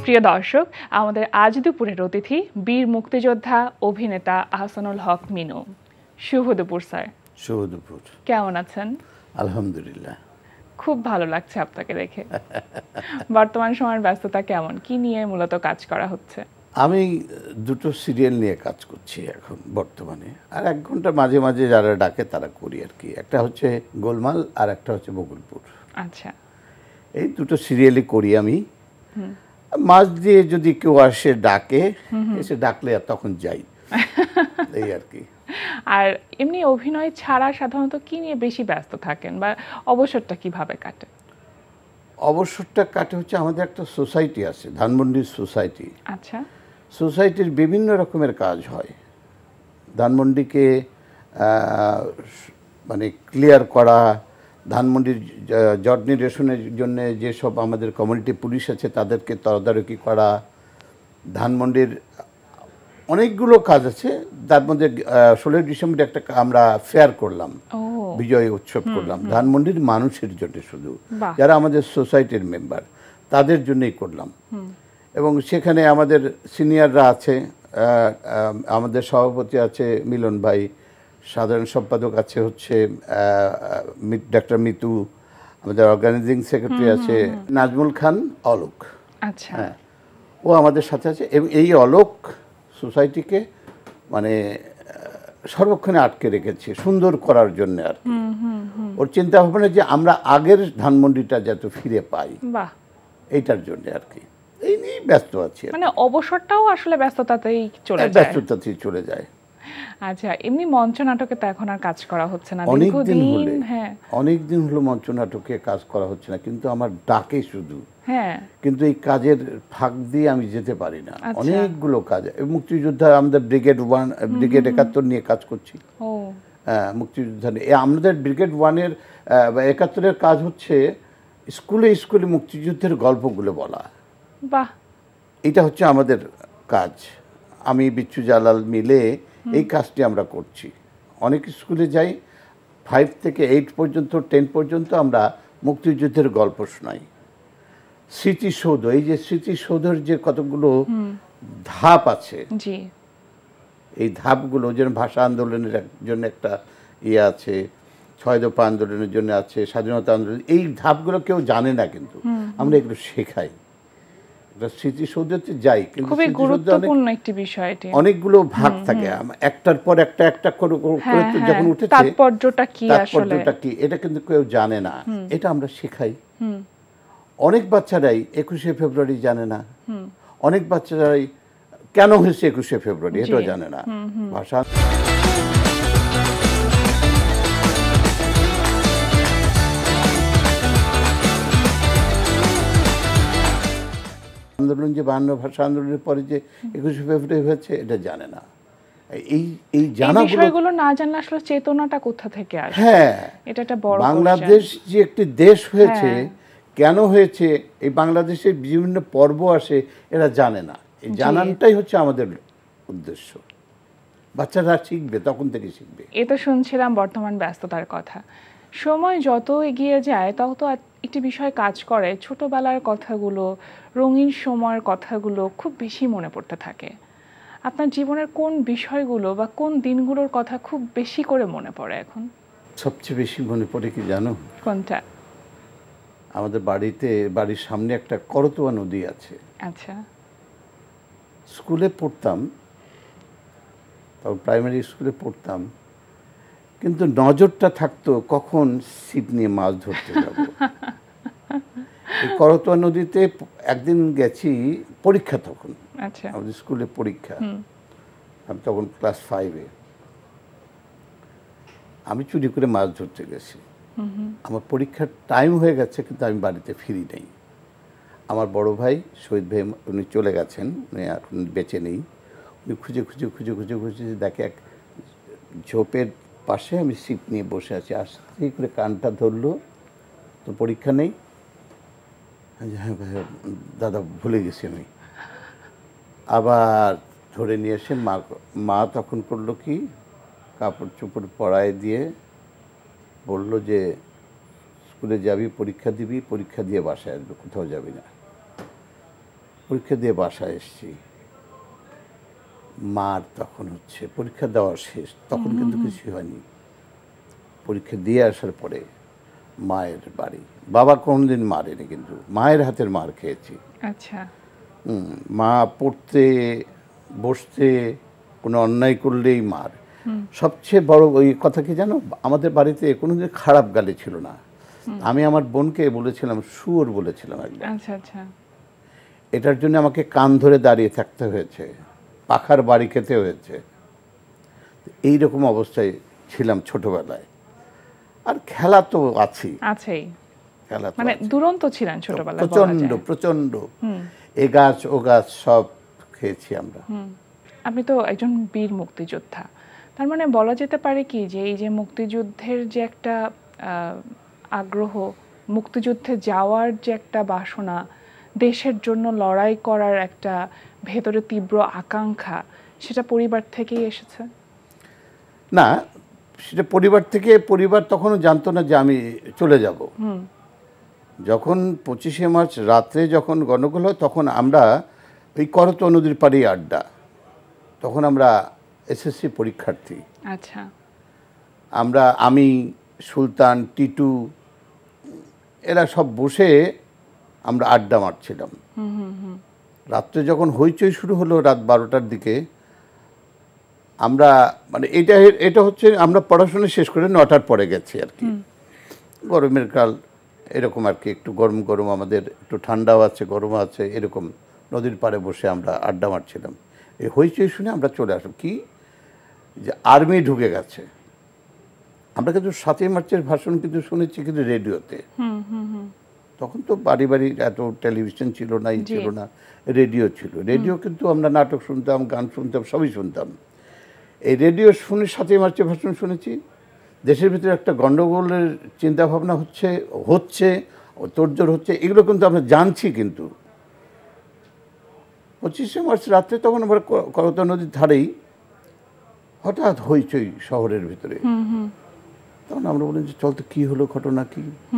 প্রিয় দর্শক, আমাদের আজ দুপুরের অতিথি বীর মুক্তিযোদ্ধা অভিনেতা আহসানুল হক মিনু। শুভ দুপুর স্যার। শুভ দুপুর। কেমন আছেন? আলহামদুলিল্লাহ, খুব ভালো লাগছে আপনাকে দেখে। বর্তমান সময়ের ব্যস্ততা কেমন? কি নিয়ে মূলত কাজ করা হচ্ছে? আমি দুটো সিরিয়াল নিয়ে কাজ করছি এখন বর্তমানে, আর 1 ঘন্টা মাঝে মাঝে যারা ডাকে তারা করি আর কি। একটা হচ্ছে গোলমাল আর একটা হচ্ছে বকুলপুর। আচ্ছা, এই দুটো সিরিয়ালই করি আমি। মাঝ দিয়ে যদি কেউ আসে ডাকে, এসে ডাকলে আর তখন যাই, এই আর কি। আর এমনি অভিনয় ছাড়া সাধারণত কি নিয়ে বেশি ব্যস্ত থাকেন বা অবসরটা কিভাবে কাটে? অবসরটা কাটে হচ্ছে আমাদের একটা সোসাইটি আছে, ধানমন্ডির সোসাইটি। আচ্ছা, সোসাইটির বিভিন্ন রকমের কাজ হয়। ধানমন্ডিকে মানে ক্লিয়ার করা, ধানমন্ডির জট নিরসনের জন্য যেসব আমাদের কমিউনিটি পুলিশ আছে তাদেরকে তদারকি করা, ধানমন্ডির অনেকগুলো কাজ আছে। তার মধ্যে 16 ডিসেম্বরে একটা আমরা ফেয়ার করলাম, বিজয় উৎসব করলাম ধানমন্ডির মানুষের জন্য, শুধু যারা আমাদের সোসাইটির মেম্বার তাদের জন্যই করলাম। এবং সেখানে আমাদের সিনিয়ররা আছে, আমাদের সভাপতি আছে মিলন ভাই, সাধারণ সম্পাদক আছে হচ্ছে ডাক্তার মিতু, আমাদের অর্গানাইজিং সেক্রেটারি আছে নাজমুল খান অলোক। আচ্ছা, হ্যাঁ, ও আমাদের সাথে আছে। এবং এই অলোক সোসাইটিকে মানে সর্বক্ষণে আটকে রেখেছে সুন্দর করার জন্য আর কি। ওর চিন্তা ভাবনা যে আমরা আগের ধানমন্ডিটা যাতে ফিরে পাই, এইটার জন্য আর কি। এই নিয়ে ব্যস্ত আছি, মানে অবসরটাও আসলে ব্যস্ততাতেই চলে যায়। ব্যস্ততাতেই চলে যায়। আচ্ছা, এমনি মঞ্চ নাটকে তো এখন আর কাজ করা হচ্ছে না অনেকদিন হলো। হ্যাঁ, অনেকদিন হলো মঞ্চ নাটকে কাজ করা হচ্ছে না, কিন্তু আমার ডাকে শুধু। হ্যাঁ, কিন্তু এই কাজের ফাঁক দিয়ে আমি যেতে পারি না। অনেকগুলো কাজ, মুক্তিযোদ্ধা আমাদের ব্রিগেড 1, ব্রিগেড 71 নিয়ে কাজ করছি। হ্যাঁ, মুক্তিযোদ্ধা আমাদের ব্রিগেড 1-এর 71-এর কাজ হচ্ছে স্কুলে স্কুলে মুক্তিযুদ্ধের গল্পগুলো বলা। বাহ, এটা হচ্ছে আমাদের কাজ। আমি বিচ্ছু জালাল মিলে এই কাজটি আমরা করছি। অনেক স্কুলে যাই, 5 থেকে 8 পর্যন্ত, 10 পর্যন্ত আমরা মুক্তিযুদ্ধের গল্প শোনাই। স্মৃতিসৌধ, এই যে স্মৃতিসৌধের যে কতগুলো ধাপ আছে, এই ধাপগুলো যেন ভাষা আন্দোলনের জন্য একটা ইয়ে আছে, 6 দফা আন্দোলনের জন্য আছে, স্বাধীনতা আন্দোলন, এই ধাপগুলো কেউ জানে না, কিন্তু আমরা এগুলো শেখাই। স্মৃতিসৌধতে যাই, কিন্তু খুবই গুরুত্বপূর্ণ একটি বিষয় এটি। অনেকগুলো ভাগ থাকে, একটার পর একটা করে যখন উঠেছে তাৎপর্যটা কি এটা কিন্তু কেউ জানে না। এটা আমরা শেখাই। অনেক বাচ্চারাই 21শে ফেব্রুয়ারি জানে না, অনেক বাচ্চারাই কেন হয়েছে 21শে ফেব্রুয়ারি এটাও জানে না। ভাষা আন্দোলন, যে 52 ভাষা আন্দোলনের পরে যে 21শে ফেব্রুয়ারি হয়েছে এটা জানে না। এই বিষয়গুলো না জানলে আসলে চেতনাটা কোথা থেকে আসে? হ্যাঁ, এটা একটা বড় বাংলাদেশ যে একটি দেশ হয়েছে, কেন হয়েছে, এই বাংলাদেশের বিভিন্ন পর্ব আসে, এরা জানে না। এই জানানটাই হচ্ছে আমাদের উদ্দেশ্য। বাচ্চারা শিখবে, তখন থেকে শিখবে। এ তো শুনছিলাম বর্তমান ব্যস্ততার কথা। সময় যত এগিয়ে যায় তত একটি বিষয় কাজ করে, ছোটবেলার কথাগুলো, রঙিন সময়ের কথাগুলো খুব বেশি মনে পড়তে থাকে। আপনার জীবনের কোন বিষয়গুলো বা কোন দিনগুলোর কথা খুব বেশি করে মনে পড়ে এখন? সবচেয়ে বেশি মনে পড়ে কি জানো? কোনটা? আমাদের বাড়ির সামনে একটা করতোয়া নদী আছে। আচ্ছা, স্কুলে পড়তাম, তখন প্রাইমারি স্কুলে পড়তাম, কিন্তু নজরটা থাকতো কখন ছিপ নিয়ে মাছ ধরতে যাব। এই করতোয়া নদীতে একদিন গেছি, পরীক্ষা তখন, আমাদের স্কুলে পরীক্ষা, আমি তখন ক্লাস 5-এ। আমি চুরি করে মাছ ধরতে গেছি। আমার পরীক্ষার টাইম হয়ে গেছে, কিন্তু আমি বাড়িতে ফিরি নাই। আমার বড় ভাই শহীদ ভাই, উনি চলে গেছেন, উনি এখন বেঁচে নেই। উনি খুঁজে খুঁজে খুঁজে খুঁজে খুঁজে দেখে এক ঝোপের পাশে আমি ছিপ নিয়ে বসে আছি। আস্তে করে কানটা ধরলো, তো পরীক্ষা নেই। হ্যাঁ ভাই, দাদা ভুলে গেছি আমি। আবার ধরে নিয়ে এসে মা তখন করলো কি, কাপড় চোপড় পরায় দিয়ে বলল যে স্কুলে যাবি, পরীক্ষা দিবি, পরীক্ষা দিয়ে বাসায় আসবে, কোথাও যাবি না। পরীক্ষা দিয়ে বাসায় এসেছি, মার তখন হচ্ছে পরীক্ষা দেওয়া শেষ, তখন কিন্তু কিছুই হয়নি। পরীক্ষা দিয়ে আসার পরে মায়ের বাড়ি, বাবা কোনোদিন মারেনি, কিন্তু মায়ের হাতের মার খেয়েছি। আচ্ছা। মা পড়তে বসতে কোনো অন্যায় করলেই মার। সবচেয়ে বড় ওই কথা কি জানো, আমাদের বাড়িতে কোনোদিন খারাপ গালি ছিল না। আমি আমার বোনকে বলেছিলাম শুয়োর বলেছিলাম একবার। আচ্ছা আচ্ছা। এটার জন্য আমাকে কান ধরে দাঁড়িয়ে থাকতে হয়েছে, পাখার বাড়ি খেতে হয়েছে। এই রকম অবস্থায় ছিলাম ছোটবেলায়। আর খেলা তো আছেই, খেলা মানে দুরন্ত ছিলেন ছোটবেলায়, প্রচন্ড প্রচন্ড। এ গাছ ও গাছ সব খেয়েছি আমরা। আপনি তো একজন বীর মুক্তিযোদ্ধা, তার মানে বলা যেতে পারে কি যে এই যে মুক্তিযুদ্ধের যে একটা আগ্রহ, মুক্তিযুদ্ধে যাওয়ার যে একটা বাসনা, দেশের জন্য লড়াই করার একটা ভেতরে তীব্র আকাঙ্ক্ষা, সেটা পরিবার থেকেই এসেছে? না, সেটা পরিবার থেকে, পরিবার তখনও জানতো না যে আমি চলে যাব। যখন 25শে মার্চ রাত্রে যখন গণ্ডগোল হয়, তখন আমরা ওই করতোয়া নদীর পাড়েই আড্ডা, তখন আমরা এসএসসি পরীক্ষার্থী। আচ্ছা। আমি, সুলতান, টিটু, এরা সব বসে আমরা আড্ডা মারছিলাম। রাত্রে যখন হইচই শুরু হলো রাত 12টার দিকে, আমরা মানে এটা হচ্ছে আমরা পড়াশোনা শেষ করে 9টার পরে গেছি আর কি, গরমের কাল এরকম আর কি, একটু গরম গরম, আমাদের একটু ঠান্ডাও আছে গরম আছে, এরকম নদীর পাড়ে বসে আমরা আড্ডা মারছিলাম। এই হইচই শুনে আমরা চলে আসলাম, কি যে আর্মি ঢুকে গেছে। আমরা কিন্তু 7ই মার্চের ভাষণ কিন্তু শুনেছি কিন্তু রেডিওতে। তখন তো বাড়ি বাড়ি এত টেলিভিশন ছিল না, ছিল না, রেডিও ছিল। রেডিও কিন্তু আমরা নাটক শুনতাম, গান শুনতাম, সবই শুনতাম। এই রেডিও শুনে 7ই মার্চের ভাষণ শুনেছি। দেশের ভিতরে একটা গণ্ডগোলের চিন্তাভাবনা হচ্ছে তোড়জোড় হচ্ছে, এগুলো কিন্তু আমরা জানছি। কিন্তু 25শে মার্চ রাত্রে তখন আমরা করতোয়া নদীর ধারেই হঠাৎ হইচই শহরের ভিতরে। তখন আমরা বলি যে চল তো, কী হলো, ঘটনা কি?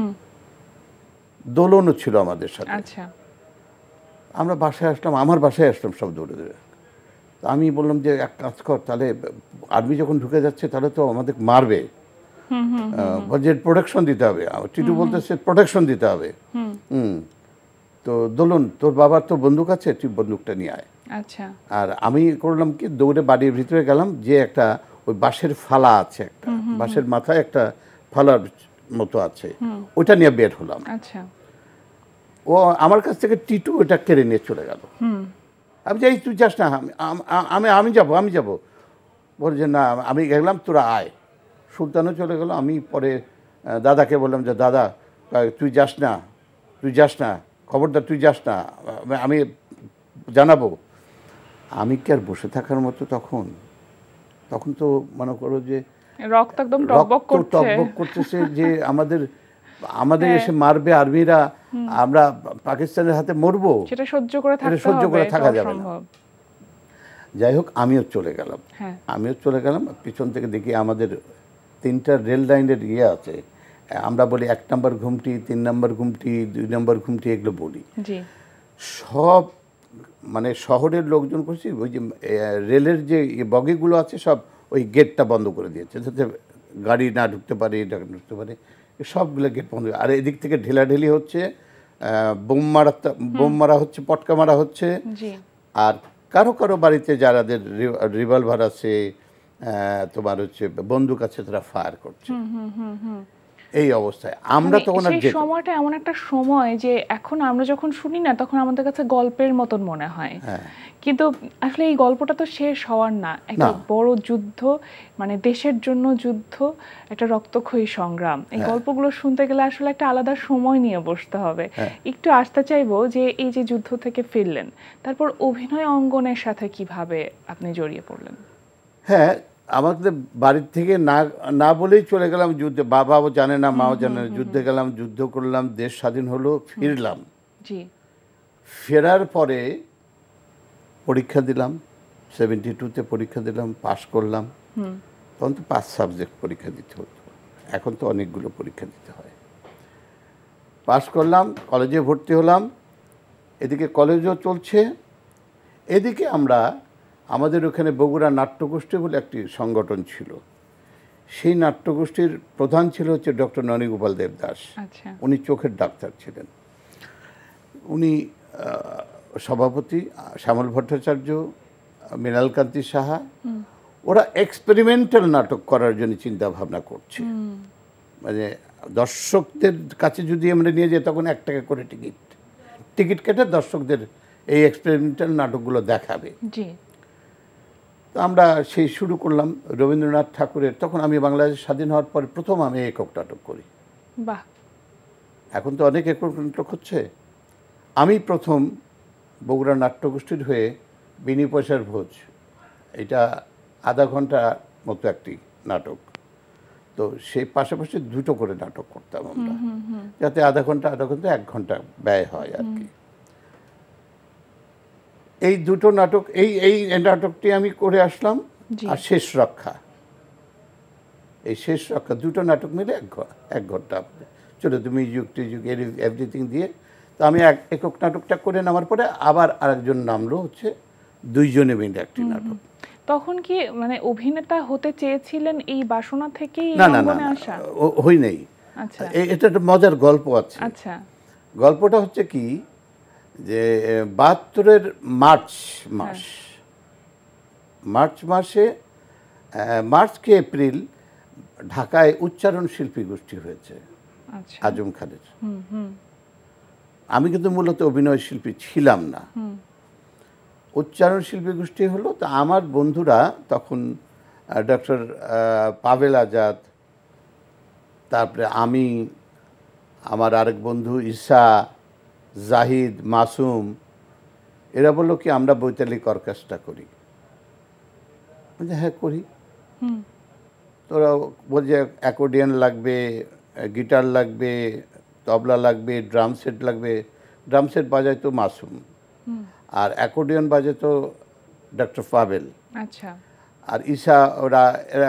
দোলনও ছিল আমাদের সাথে। আচ্ছা। আমরা বাসায় আসলাম, আমার বাসায় আসলাম সব দৌড়ে দৌড়ে। আমি বললাম যে এক কাজ কর, তাহলে আর্মি যখন ঢুকে যাচ্ছে তাহলে তো আমাদের মারবে, যে প্রোটেকশন দিতে হবে। টিটু বলতেছে প্রোটেকশন দিতে হবে। তো দোলন, তোর বাবার তো বন্দুক আছে, তুই বন্দুকটা নিয়ে আয়। আচ্ছা। আর আমি করলাম কি, দৌড়ে বাড়ির ভিতরে গেলাম, যে একটা ওই বাঁশের ফালা আছে, একটা বাঁশের মাথায় একটা ফালার মতো আছে, ওইটা নিয়ে বের হলাম। আচ্ছা। ও আমার কাছ থেকে টিটু ওটা কেড়ে নিয়ে চলে গেল। আমি যাই, তুই যাস না, আমি যাবো। বলে যে না, আমি গেলাম, তোরা আয়। সুলতানও চলে গেল। আমি পরে দাদাকে বললাম যে দাদা, তুই যাস না, খবরদার তুই যাস না, আমি জানাবো। আমি কি আর বসে থাকার মতো? তখন তো মনে করো যে রক্ত একদম টকবক করতেছে যে আমাদের এসে মারবে আর্মিরা, আমরা পাকিস্তানের হাতে মরবো, সেটা সহ্য করে থাকা যাবে না। যাই হোক, আমিও চলে গেলাম। পিছন থেকে দেখি আমাদের 3টা রেল লাইনের আছে, আমরা বলি 1 নম্বর ঘুমটি, 3 নম্বর ঘুমটি, 2 নম্বর ঘুমটি, এগুলো বলি। সব মানে শহরের লোকজন করছি, ওই যে রেলের যে বগিগুলো আছে সব ওই গেটটা বন্ধ করে দিয়েছে, যাতে গাড়ি না ঢুকতে পারে, ঢুকতে পারে, সবগুলো গেট বন্ধ। আর এদিক থেকে ঢেলাঢেলি হচ্ছে, বোম মারা হচ্ছে, পটকা মারা হচ্ছে। আর কারো বাড়িতে যারাদের রিভলভার আছে, তোমার হচ্ছে বন্দুক আছে, তারা ফায়ার করছে। এই অবস্থায় আমরা তখন সেই সময়টা এমন একটা সময় যে এখন আমরা যখন শুনি না, তখন আমাদের কাছে গল্পের মতন মনে হয়, কিন্তু আসলে এই গল্পটা তো শেষ হওয়ার না। একটা বড় যুদ্ধ, মানে দেশের জন্য যুদ্ধ, একটা রক্তক্ষয়ী সংগ্রাম। এই গল্পগুলো শুনতে গেলে আসলে একটা আলাদা সময় নিয়ে বসতে হবে। একটু আসতে চাইবো যে এই যে যুদ্ধ থেকে ফিরলেন, তারপর অভিনয় অঙ্গনের সাথে কিভাবে আপনি জড়িয়ে পড়লেন? হ্যাঁ, আমাদের বাড়ির থেকে না বলেই চলে গেলাম যুদ্ধে। বাবাও জানে না, মাও জানে না। যুদ্ধে গেলাম, যুদ্ধ করলাম, দেশ স্বাধীন হলো, ফিরলাম। ফেরার পরে পরীক্ষা দিলাম, 72-তে পরীক্ষা দিলাম, পাশ করলাম। তখন তো 5 সাবজেক্ট পরীক্ষা দিতে হতো, এখন তো অনেকগুলো পরীক্ষা দিতে হয়। পাশ করলাম, কলেজে ভর্তি হলাম। এদিকে কলেজও চলছে, এদিকে আমরা আমাদের ওখানে বগুড়া নাট্যগোষ্ঠী বলে একটি সংগঠন ছিল, সেই নাট্যগোষ্ঠীর প্রধান ছিল হচ্ছে ডক্টর ননীগোপাল দেবদাস। উনি চোখের ডাক্তার ছিলেন। উনি সভাপতি শ্যামল ভট্টাচার্য, মৃণালকান্তি সাহা, ওরা এক্সপেরিমেন্টাল নাটক করার জন্য চিন্তা ভাবনা করছে। মানে দর্শকদের কাছে যদি আমরা নিয়ে যাই তখন 1 টাকা করে টিকিট কেটে দর্শকদের এই এক্সপেরিমেন্টাল নাটকগুলো দেখাবে। তো আমরা সেই শুরু করলাম রবীন্দ্রনাথ ঠাকুরের। তখন আমি বাংলাদেশ স্বাধীন হওয়ার পরে প্রথম আমি একক নাটক করি। বাহ, এখন তো অনেক একক নাটক হচ্ছে। আমি প্রথম বগুড়া নাট্যগোষ্ঠীর হয়ে বিনি পয়সার ভোজ, এটা আধা ঘন্টা মতো একটি নাটক। তো সেই পাশাপাশি 2টো করে নাটক করতাম আমরা, যাতে আধা ঘন্টা 1 ঘন্টা ব্যয় হয় আর কি। এই 2টো নাটক, এই নাটকটি আমি করে আসলাম। আর শেষ রক্ষা, এই শেষ রক্ষা 2টো নাটক মিলে 1 ঘন্টা চলে, তুমি যুগ এভরিথিং দিয়ে। তো আমি একক নাটকটা করে নামার পরে আবার আরেকজন নামলো, হচ্ছে 2 জনে মিলে একটি নাটক। তখন কি মানে অভিনেতা হতে চেয়েছিলেন এই বাসনা থেকেই অঙ্গনে আসা? হই নাই। আচ্ছা, এটা একটা মজার গল্প আছে। আচ্ছা, গল্পটা হচ্ছে কি যে 72-এর মার্চ মাসে মার্চ কি এপ্রিল ঢাকায় উচ্চারণ শিল্পী গোষ্ঠী হয়েছে আজম খানের। আমি কিন্তু মূলত অভিনয় শিল্পী ছিলাম না। উচ্চারণ শিল্পী গোষ্ঠী হলো। তো আমার বন্ধুরা তখন ডক্টর পাভেল আজাদ, তারপরে আমি, আমার আরেক বন্ধু ঈশা, জাহিদ, মাসুম, এরা বললো কি আমরা বৈতালিক অর্কেস্ট্রা করি। হ্যাঁ করি। তোরা বলছে অ্যাকর্ডিয়ান লাগবে, গিটার লাগবে, তবলা লাগবে, ড্রাম সেট লাগবে। ড্রাম সেট বাজায় তো মাসুম, আর অ্যাকর্ডিয়ন বাজে তো ডক্টর পাভেল। আচ্ছা, আর ঈশা, এরা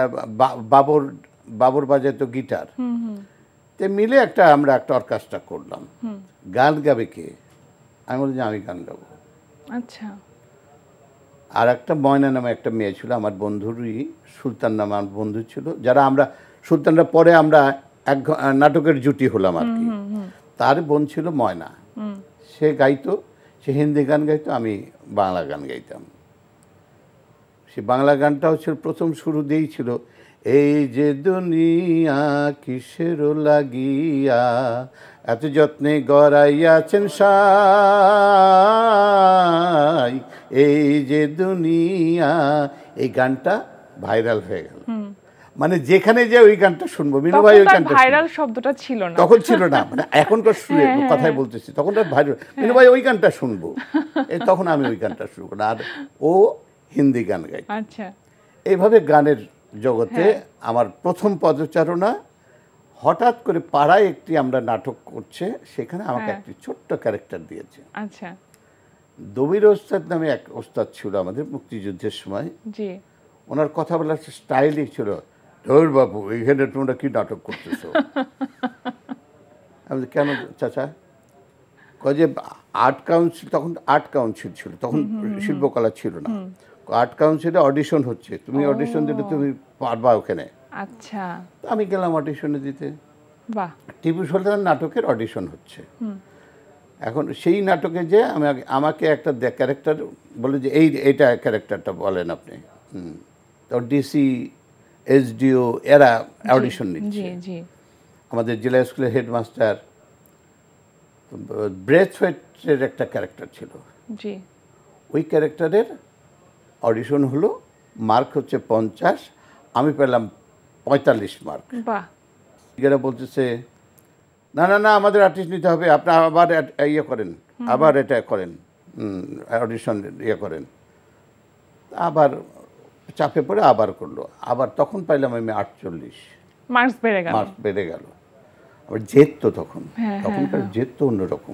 বাবর বাজে তো গিটার। তে মিলে আমরা একটা অর্কেস্ট্রা করলাম। গান গাবে কে? আমি বলছি আমি গান গাবো। আচ্ছা। আর একটা ময়না নামে একটা মেয়ে ছিল আমার বন্ধুরই, সুলতান নামে আমার বন্ধু ছিল, যারা আমরা সুলতানরা পরে আমরা নাটকের জুটি হলাম আর কি। তার বোন ছিল ময়না, সে গাইতো, সে হিন্দি গান গাইতো, আমি বাংলা গান গাইতাম। সে বাংলা গানটাও ছিল প্রথম শুরু দিয়েই ছিল, এই যে দুনিয়া কিসের লাগিয়া এত যত্নে গড়াইয়াছেন সাই, এই যে দুনিয়া। এই গানটা ভাইরাল হয়ে গেল। মানে যেখানে যে ওই গানটা শুনবো, মিনু ভাই ওই গানটা, ভাইরাল শব্দটা ছিল না তখন, ছিল না। মানে এখনকার সুরে কথাই বলতেছি, তখন ভাইরাল, মিনু ভাই ওই গানটা শুনবো, তখন আমি ওই গানটা শুরু করলাম। আর ও হিন্দি গান গাই। আচ্ছা, এইভাবে গানের জগতে আমার প্রথম পদচারণা। হঠাৎ করে পাড়ায় একটি আমরা নাটক করছে, সেখানে আমাকে একটি ছোট্ট ক্যারেক্টার দিয়েছে। আচ্ছা, দবির ওস্তাদ নামে এক ওস্তাদ ছিল আমাদের মুক্তিযুদ্ধের সময়। জি, ওনার কথা বলার স্টাইলই ছিল, ধর বাবু এইখানে তোমরা কি নাটক করতেছো? আমি কেন চাচা? কয় যে আর্ট কাউন্সিল, তখন আর্ট কাউন্সিল ছিল, তখন শিল্পকলা ছিল না। আর্ট কাউন্সিলে অডিশন হচ্ছে, তুমি অডিশন দিলে তুমি পারবা ওখানে। আচ্ছা, আমি গেলাম অডিশনে দিতে। বাহ। টিপু সুলতান নাটকের অডিশন হচ্ছে। এখন সেই নাটকে যে আমাকে একটা ক্যারেক্টার বলে যে এইটা ক্যারেক্টারটা বলেন আপনি। তো ডিসি, এসডিও এরা অডিশন নিচ্ছে। আমাদের জেলা স্কুলের হেডমাস্টার ব্রেথওয়েটের একটা ক্যারেক্টার ছিল, ওই ক্যারেক্টারের অডিশন হলো। মার্ক হচ্ছে 50, আমি পেলাম 45 মার্ক। এরা বলতেছে না না না, আমাদের আর্টিস্ট নিতে হবে, আপনি আবার ইয়ে করেন, আবার এটা করেন, অডিশন ইয়ে করেন। আবার চাপে পড়ে আবার করলো, আবার তখন পাইলাম আমি 48 মার্কস বেড়ে গেল। আবার জেদ তো তখনকার জেদ তো অন্যরকম।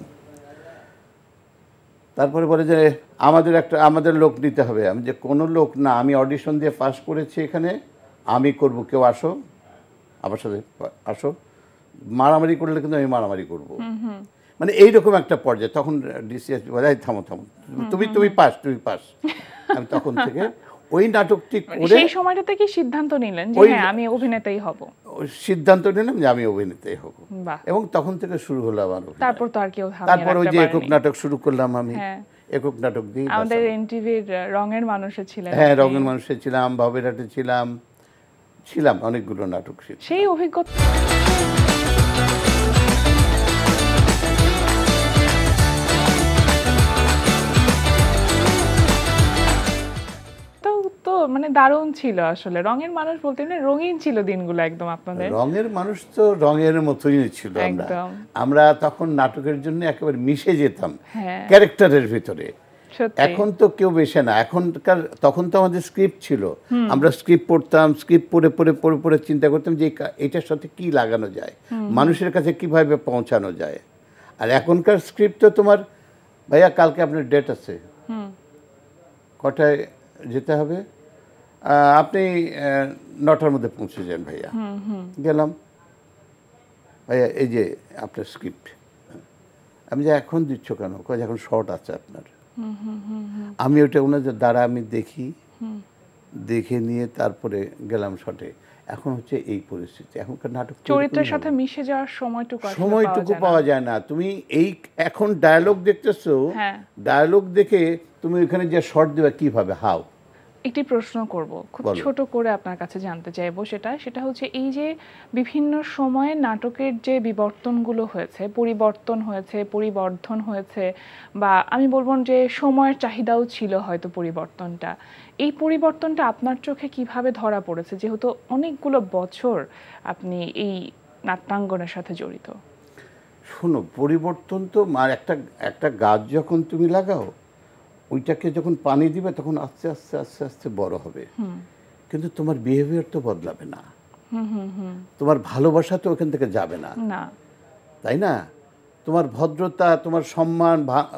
তারপরে বলে যে আমাদের লোক নিতে হবে। আমি যে কোনো লোক না, আমি অডিশন দিয়ে পাস করেছি, এখানে আমি করব, কেউ আসো আমার সাথে আসো, মারামারি করলে কিন্তু আমি মারামারি করব। মানে এইরকম একটা পর্যায়ে। তখন ডিসিএস বলে থামো থামো, তুমি পাস। আমি তখন থেকে ওই নাটকটি করে সেই সময়টাতে কি সিদ্ধান্ত নিলেন যে হ্যাঁ আমি অভিনেতাই হব? সিদ্ধান্ত নিলাম যে আমি অভিনেতাই হব, এবং তখন থেকে শুরু হলো আমার অভিনয়। তারপর তো আর কেউ থামিয়ে রাখতে তারপর ওই যে একক নাটক শুরু করলাম আমি। একক নাটক দিয়ে আমাদের এনটিভির রঙের মানুষে ছিলেন। হ্যাঁ, রঙের মানুষে ছিলাম, ভবেরাটে ছিলাম অনেকগুলো নাটক। সেই অভিজ্ঞতা তো মানে দারুণ ছিল আসলে। রঙের মানুষ বলতে রঙিন ছিল দিনগুলো একদম আপনাদের। রঙের মানুষ তো রঙের মতোই ছিল। আমরা তখন নাটকের জন্য একেবারে মিশে যেতাম ক্যারেক্টারের ভিতরে। এখন তো কেউ বেশে না। তখন তো আমাদের স্ক্রিপ্ট ছিল, আমরা স্ক্রিপ্ট পড়তাম, স্ক্রিপ্ট পড়ে চিন্তা করতাম যে এটার সাথে কি লাগানো যায়, মানুষের কাছে কিভাবে পৌঁছানো যায়। আর এখনকার স্ক্রিপ্ট তো তোমার, ভাইয়া কালকে আপনার ডেট আছে, কটায় যেতে হবে, আপনি 9টার মধ্যে পৌঁছে যান ভাইয়া। গেলাম, ভাইয়া এই যে আপনার স্ক্রিপ্ট। আমি যে এখন দিচ্ছ কেন? এখন শর্ট আছে আপনার। আমি ওটা ওনাদের দ্বারা আমি দেখে নিয়ে তারপরে গেলাম শটে। এখন হচ্ছে এই পরিস্থিতি। এখনকার নাটক চরিত্রের সাথে মিশে যাওয়ার সময়টুকু পাওয়া যায় না। তুমি এখন ডায়ালগ দেখতেছো, ডায়ালগ দেখে তুমি ওখানে যে শর্ট দেবে কিভাবে, হাউ? একটি প্রশ্ন করব, খুব ছোট করে আপনার কাছে জানতে চাইবো। সেটা হচ্ছে এই যে বিভিন্ন সময়ে নাটকের যে বিবর্তনগুলো হয়েছে, পরিবর্ধন হয়েছে, বা আমি বলবো যে সময়ের চাহিদাও ছিল হয়তো পরিবর্তনটা। এই পরিবর্তনটা আপনার চোখে কিভাবে ধরা পড়েছে, যেহেতু অনেকগুলো বছর আপনি এই নাট্যাঙ্গনের সাথে জড়িত? শোনো, পরিবর্তন তো একটা গাছ যখন তুমি লাগাও, ওইটাকে যখন পানি দিবে তখন আস্তে আস্তে আস্তে আস্তে বড় হবে, কিন্তু তোমার বিহেভিয়ার তো বদলাবে না, তোমার ভালোবাসা তো ওখান থেকে যাবে না, তাই না? তোমার ভদ্রতা, তোমার সম্মান,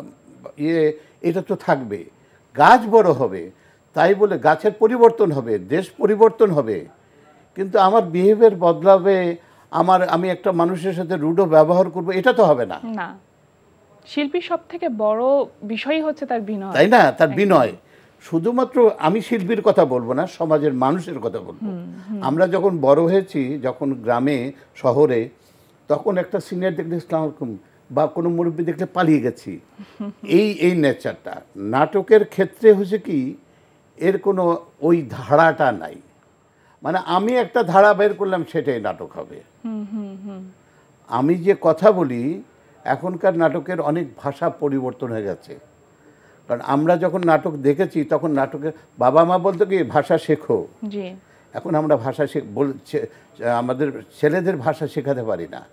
এটা তো থাকবে। গাছ বড় হবে, তাই বলে গাছের পরিবর্তন হবে, দেশ পরিবর্তন হবে, কিন্তু আমার বিহেভিয়ার বদলাবে, আমি একটা মানুষের সাথে রুড ব্যবহার করব, এটা তো হবে না। শিল্পীর সব থেকে বড় বিষয় হচ্ছে তার বিনয়, তাই না? তার বিনয়। শুধুমাত্র আমি শিল্পীর কথা বলবো না, সমাজের মানুষের কথা বলবো। আমরা যখন বড় হয়েছি, যখন গ্রামে শহরে, তখন একটা সিনিয়র দেখলে ইসলাম বা কোনো মুরব্বী দেখলে পালিয়ে গেছি, এই নেচারটা। নাটকের ক্ষেত্রে হচ্ছে কি, এর কোনো ওই ধারাটা নাই। মানে আমি একটা ধারা বের করলাম, সেটাই নাটক হবে। আমি যে কথা বলি, এখনকার নাটকের অনেক ভাষা পরিবর্তন হয়ে গেছে। কারণ আমরা যখন নাটক দেখেছি, তখন নাটকের বাবা মা বলতো কি, ভাষা শেখো। এখন আমরা ভাষা আমাদের ছেলেদের ভাষা শেখাতে পারি না।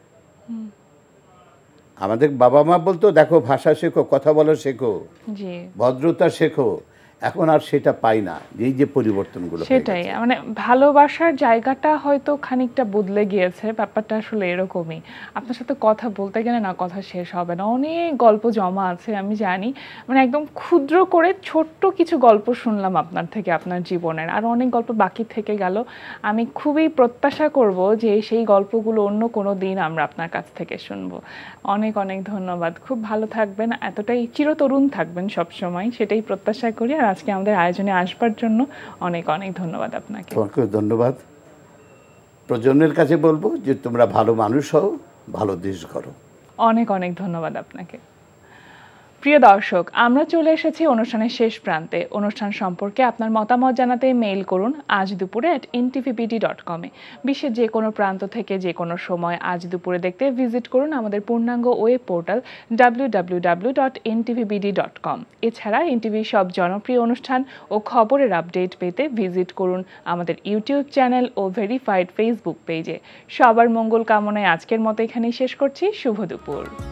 আমাদের বাবা মা বলতো, দেখো ভাষা শেখো, কথা বলা শেখো, ভদ্রতা শেখো। এখন আর সেটা পাই না, এই যে পরিবর্তনগুলো। সেটাই, মানে ভালোবাসার জায়গাটা হয়তো খানিকটা বদলে গিয়েছে। ব্যাপারটা আসলে এরকমই। আপনার সাথে কথা বলতে গেলে না কথা শেষ হবে না, অনেক গল্প জমা আছে আমি জানি। মানে একদম ক্ষুদ্র করে ছোট্ট কিছু গল্প শুনলাম আপনার থেকে, আপনার জীবনের। আর অনেক গল্প বাকি থেকে গেল। আমি খুবই প্রত্যাশা করব যে সেই গল্পগুলো অন্য কোনো দিন আমরা আপনার কাছ থেকে শুনবো। অনেক অনেক ধন্যবাদ, খুব ভালো থাকবেন, এতটাই চিরতরুণ থাকবেন সবসময়, সেটাই প্রত্যাশা করি। আর আজকে আমাদের আয়োজনে আসবার জন্য অনেক অনেক ধন্যবাদ আপনাকে। তোমাকে ধন্যবাদ। প্রজন্মের কাছে বলবো যে তোমরা ভালো মানুষ হও, ভালো দেশ গড়ো। অনেক অনেক ধন্যবাদ আপনাকে। প্রিয় দর্শক, আমরা চলে এসেছি অনুষ্ঠানের শেষ প্রান্তে। অনুষ্ঠান সম্পর্কে আপনার মতামত জানাতে মেইল করুন আজ দুপুরে @ntvbd.com এ। বিশ্বের যে কোনো প্রান্ত থেকে যে কোনো সময় আজ দুপুরে দেখতে ভিজিট করুন আমাদের পূর্ণাঙ্গ ওয়েব পোর্টাল www.ntvbd.com। এছাড়া এনটিভির সব জনপ্রিয় অনুষ্ঠান ও খবরের আপডেট পেতে ভিজিট করুন আমাদের ইউটিউব চ্যানেল ও ভেরিফাইড ফেসবুক পেজে। সবার মঙ্গল কামনায় আজকের মতো এখানেই শেষ করছি। শুভ দুপুর।